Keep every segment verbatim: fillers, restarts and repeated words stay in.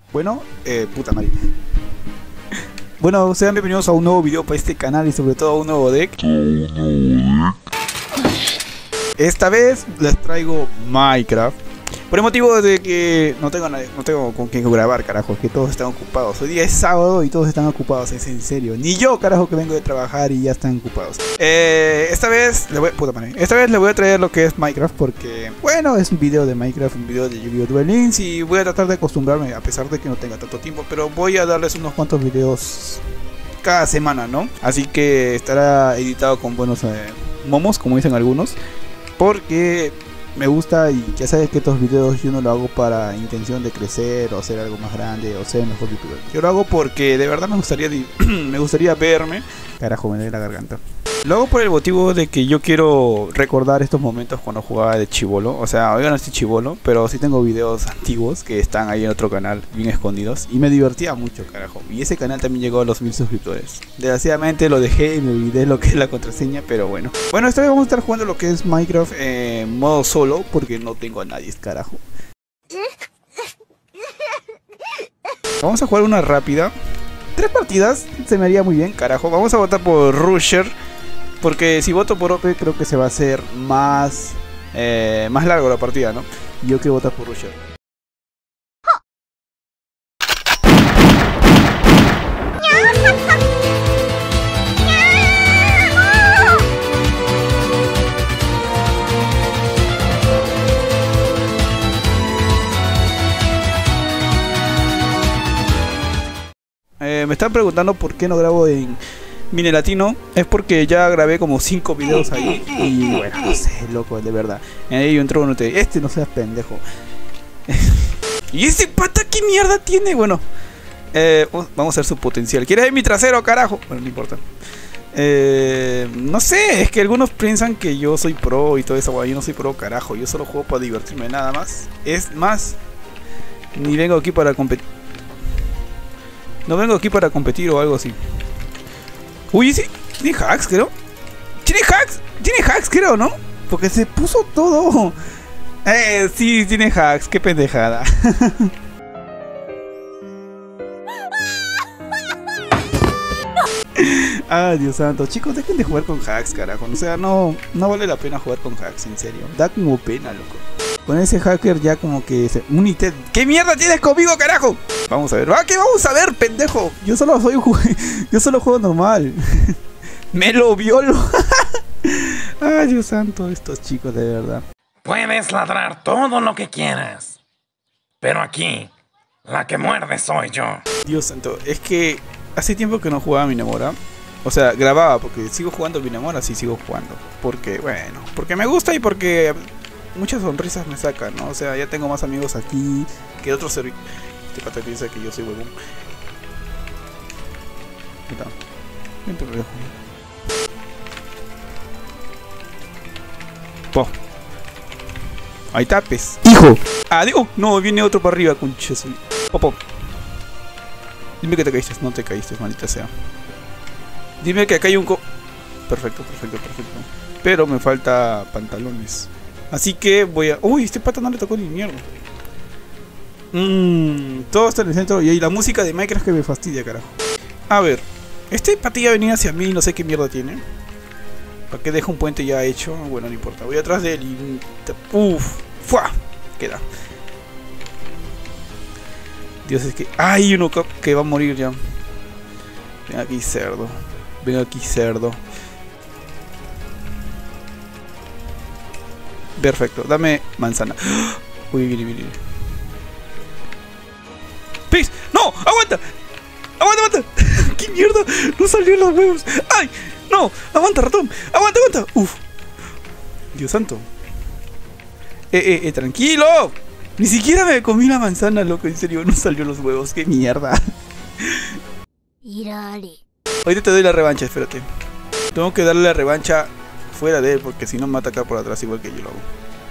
Bueno, eh, puta madre. Bueno, sean bienvenidos a un nuevo video para este canal y sobre todo a un nuevo deck. Esta vez les traigo Minecraft. Por el motivo de que no tengo, nadie, no tengo con quién grabar, carajo, que todos están ocupados. Hoy día es sábado y todos están ocupados, es en serio. Ni yo, carajo, que vengo de trabajar y ya están ocupados. Eh, esta vez le voy, puta madre, esta vez le voy a traer lo que es Minecraft porque, bueno, es un video de Minecraft, un video de Yu-Gi-Oh! Duel Links y voy a tratar de acostumbrarme a pesar de que no tenga tanto tiempo, pero voy a darles unos cuantos videos cada semana, ¿no? Así que estará editado con buenos eh, momos, como dicen algunos, porque me gusta y ya sabes que estos videos yo no lo hago para intención de crecer o ser algo más grande o ser mejor youtuber. Yo lo hago porque de verdad me gustaría me gustaría verme. Carajo, me duele la garganta. Lo hago por el motivo de que yo quiero recordar estos momentos cuando jugaba de chibolo. O sea, hoy no estoy chibolo, pero sí tengo videos antiguos que están ahí en otro canal, bien escondidos. Y me divertía mucho, carajo. Y ese canal también llegó a los mil suscriptores. Desgraciadamente lo dejé y me olvidé lo que es la contraseña, pero bueno. Bueno, esta vez vamos a estar jugando lo que es Minecraft en modo solo, porque no tengo a nadie, carajo. Vamos a jugar una rápida. Tres partidas, se me haría muy bien, carajo. Vamos a votar por Rusher. Porque si voto por O P creo que se va a hacer más eh, más largo la partida, ¿no? Yo quiero votar por Rusher. Eh, me están preguntando por qué no grabo en Mine Latino. Es porque ya grabé como cinco videos ahí. Y bueno, no sé, loco, de verdad. Ahí entró uno de este, no seas pendejo. ¿Y ese pata qué mierda tiene? Bueno, eh, vamos a ver su potencial. ¿Quieres ver mi trasero, carajo? Bueno, no importa. Eh, no sé, es que algunos piensan que yo soy pro y todo eso. Yo no soy pro, carajo. Yo solo juego para divertirme, nada más. Es más, ni vengo aquí para competir. No vengo aquí para competir o algo así. Uy, sí, tiene hacks, creo. Tiene hacks, tiene hacks, creo, ¿no? Porque se puso todo. Eh, sí, tiene hacks, qué pendejada. Ay, Dios santo. Chicos, dejen de jugar con hacks, carajo. O sea, no, no vale la pena jugar con hacks, en serio. Da como pena, loco. Con ese hacker ya como que se... United. ¿Qué mierda tienes conmigo, carajo? Vamos a ver. ¿Ah, qué vamos a ver, pendejo? Yo solo soy Yo solo juego normal. Me lo violo. Ay, Dios santo, estos chicos, de verdad. Puedes ladrar todo lo que quieras, pero aquí, la que muerde soy yo. Dios santo, es que hace tiempo que no jugaba a Minemora. O sea, grababa, porque sigo jugando Minemora, sí sigo jugando. Porque, bueno, porque me gusta y porque muchas sonrisas me sacan, ¿no? O sea, ya tengo más amigos aquí que otros servidores. Este pata piensa que yo soy huevón. Vente, viejo. Po. Ahí tapes. ¡Hijo! Ah, digo, no, viene otro para arriba, conches. Popo. Dime que te caíste. No te caíste, maldita sea. Dime que acá hay un co... Perfecto, perfecto, perfecto. Pero me falta pantalones. Así que voy a... Uy, este pata no le tocó ni mierda. Mmm, todo está en el centro y hay la música de Minecraft que me fastidia, carajo. A ver, este patilla venía hacia mí, no sé qué mierda tiene. ¿Para qué deja un puente ya hecho? Bueno, no importa, voy atrás de él y... Uff, ¡fua! Queda. Dios, es que... ¡Hay uno que va a morir ya! Ven aquí, cerdo. Ven aquí, cerdo. Perfecto, dame manzana. Uy, viene, viene. ¡Pis! ¡No! ¡Aguanta! ¡Aguanta, aguanta! ¡Qué mierda! ¡No salió los huevos! ¡Ay! ¡No! ¡Aguanta, ratón! ¡Aguanta, aguanta! ¡Uf! ¡Dios santo! ¡Eh, eh, eh! ¡Tranquilo! Ni siquiera me comí la manzana, loco. En serio, no salió los huevos. ¡Qué mierda! Ahorita te doy la revancha, espérate. Tengo que darle la revancha fuera de él, porque si no me va a atacar por atrás igual que yo lo hago.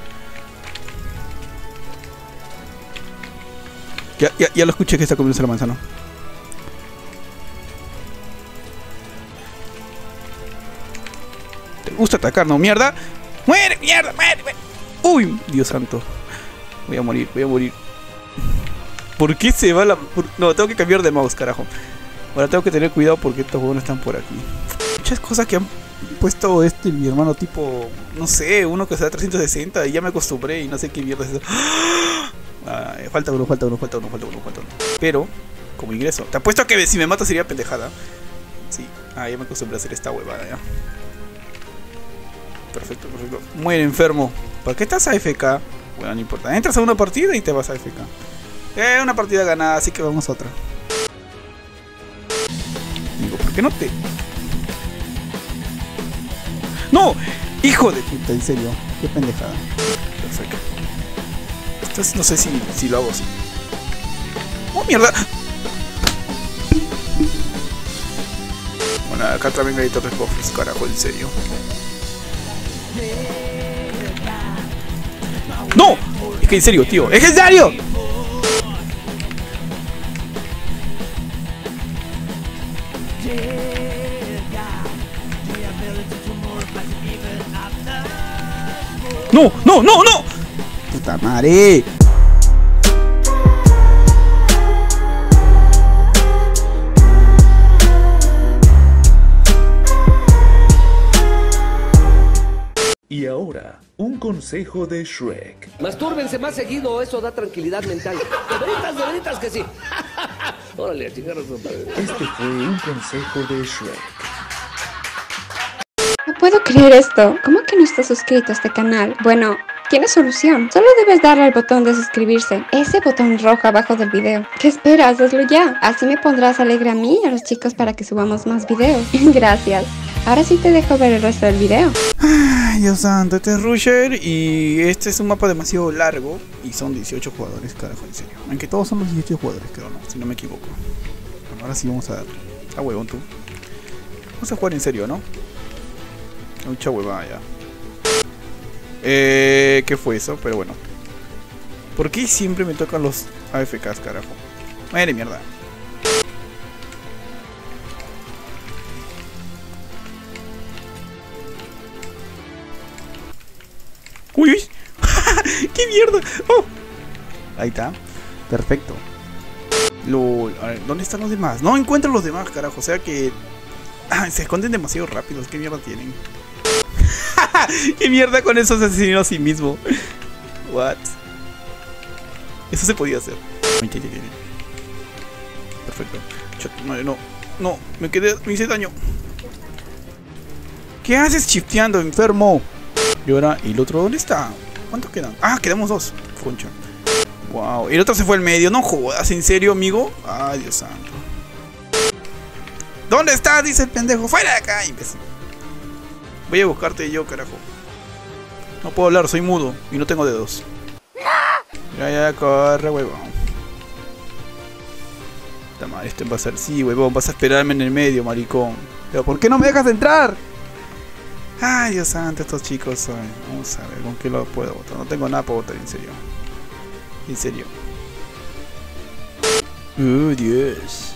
Ya, ya, ya lo escuché que está comiéndose la manzana. ¿Te gusta atacar, no? ¡Mierda! ¡Muere, mierda! ¡Muere, muere! ¡Uy! Dios santo. Voy a morir, voy a morir. ¿Por qué se va la...? por- No, tengo que cambiar de mouse, carajo. Ahora tengo que tener cuidado porque estos huevos están por aquí. Muchas cosas que han puesto este mi hermano tipo... No sé, uno que sea trescientos sesenta y ya me acostumbré y no sé qué mierda es eso. Ah, falta uno, falta uno, falta uno, falta uno, falta uno. Pero, como ingreso... Te apuesto que si me mata sería pendejada. Sí, ah, ya me acostumbré a hacer esta huevada ya. Perfecto, perfecto. Muere enfermo. ¿Por qué estás A F K? Bueno, no importa. Entras a una partida y te vas a A F K. Eh, una partida ganada, así que vamos a otra. Digo, ¿por qué no te...? ¡No! ¡Hijo de puta! En serio. Qué pendejada. Perfecto. Esto es, no sé si, si lo hago así. ¡Oh, mierda! Bueno, acá también hay torres cofres, carajo, en serio. ¡No! Es que en serio, tío. ¡Es que en serio! ¡No! ¡No! ¡No! ¡No! ¡Puta madre! Y ahora, un consejo de Shrek. Mastúrbense más seguido, eso da tranquilidad mental. De veritas, de veritas que sí. Órale, a chingar a su madre. Este fue un consejo de Shrek. No puedo creer esto. ¿Cómo que no estás suscrito a este canal? Bueno, tiene solución. Solo debes darle al botón de suscribirse. Ese botón rojo abajo del video. ¿Qué esperas? Hazlo ya. Así me pondrás alegre a mí y a los chicos para que subamos más videos. Gracias. Ahora sí te dejo ver el resto del video. Ay, Dios santo, este es Rusher y este es un mapa demasiado largo y son dieciocho jugadores, carajo, en serio. Aunque todos son los dieciocho jugadores, creo, no, si no me equivoco. Bueno, ahora sí vamos a dar. A huevón tú. Vamos a jugar en serio, ¿no? Mucha huevada ya. Eh, ¿Qué fue eso? Pero bueno. ¿Por qué siempre me tocan los A F Ks, carajo? Madre mierda. Uy, uy. ¡Qué mierda! Oh. Ahí está. Perfecto. Lol. A ver, ¿dónde están los demás? No encuentro los demás, carajo. O sea que... Ah, se esconden demasiado rápidos. ¿Qué mierda tienen? ¿Qué mierda con esos asesinos a sí mismo? What? Eso se podía hacer. Perfecto. No, no, no. Me quedé... Me hice daño. ¿Qué haces shifteando, enfermo? Y ahora, ¿y el otro dónde está? ¿Cuántos quedan? Ah, quedamos dos. Concha. Wow. El otro se fue al medio. No jodas, ¿en serio, amigo? Ay, Dios santo. ¿Dónde estás? Dice el pendejo. ¡Fuera de acá, imbécil! Voy a buscarte yo, carajo. No puedo hablar, soy mudo y no tengo dedos. Ya, ya, corre, huevón. Esta madre, este va a ser... Sí, huevón, vas a esperarme en el medio, maricón. Pero ¿por qué no me dejas entrar? Ay, Dios santo, estos chicos son... Vamos a ver, ¿con qué lo puedo votar? No tengo nada para votar, en serio. En serio. Oh, Dios.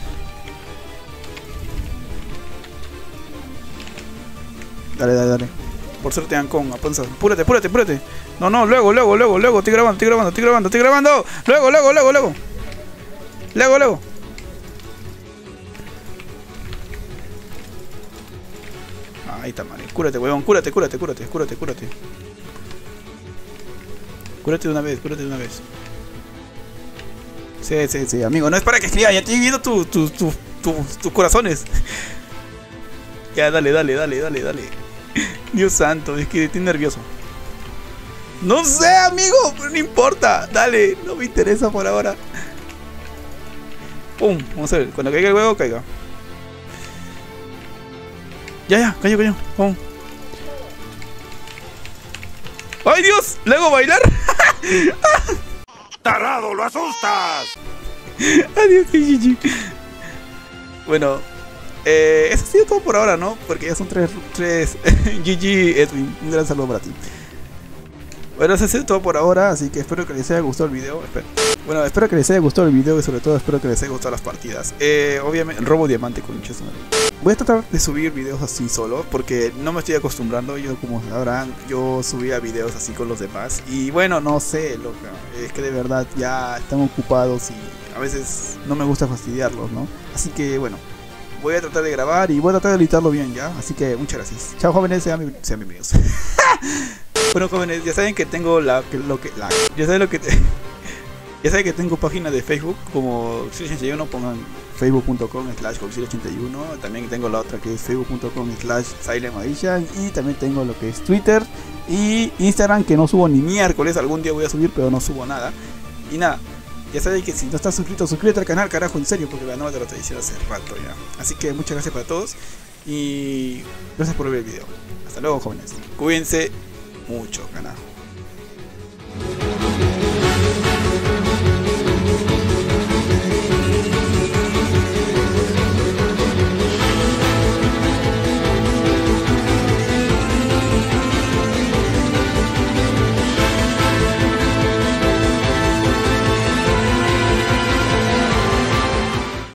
Dale, dale, dale. Por suerte Ancon, apanza. Apúrate, apúrate, apúrate. No, no, luego, luego, luego, luego. Estoy grabando, estoy grabando, estoy grabando, estoy grabando. Luego, luego, luego, luego. Luego, luego. Ahí está, madre. Cúrate, huevón. Cúrate, cúrate, cúrate, cúrate, cúrate. Cúrate de una vez, cúrate de una vez. Sí, sí, sí, amigo. No es para que escriba. Ya estoy viendo tus tu, tu, tu, tus corazones. Ya, dale, dale, dale, dale, dale. Dios santo, es que estoy nervioso. No sé, amigo, pero no importa. Dale, no me interesa por ahora. Pum, vamos a ver. Cuando caiga el huevo, caiga. Ya, ya, cayó, cayó. Pum. ¡Ay, Dios! ¿Le hago bailar? ¡Tarado, lo asustas! Adiós, G G. Bueno, eh, eso ha sido todo por ahora, ¿no? Porque ya son tres, tres G G, Edwin. Un gran saludo para ti. Bueno, eso ha sido todo por ahora, así que espero que les haya gustado el video. Espera. Bueno, espero que les haya gustado el video y sobre todo espero que les haya gustado las partidas. Eh, obviamente, robo diamante con muchos. Voy a tratar de subir videos así solo porque no me estoy acostumbrando. Yo, como sabrán, yo subía videos así con los demás. Y bueno, no sé, loca. Es que de verdad ya están ocupados y a veces no me gusta fastidiarlos, ¿no? Así que bueno, voy a tratar de grabar y voy a tratar de editarlo bien, ¿ya? Así que muchas gracias. Chao jóvenes, sean, sean bienvenidos. Bueno jóvenes, ya saben que tengo la... Que, lo que, la ya saben lo que... Te, ya saben que tengo página de Facebook como Coxil ochenta y uno, pongan facebook punto com slash Coxil ochenta y uno. También tengo la otra que es facebook punto com slash Silent Magician. Y también tengo lo que es Twitter y Instagram, que no subo ni miércoles. Algún día voy a subir, pero no subo nada. Y nada, ya saben que si no estás suscrito, suscríbete al canal, carajo, en serio, porque la nueva te lo estoy diciendo hace rato ya. Así que muchas gracias para todos y gracias por ver el video. Hasta luego jóvenes, cuídense mucho, carajo.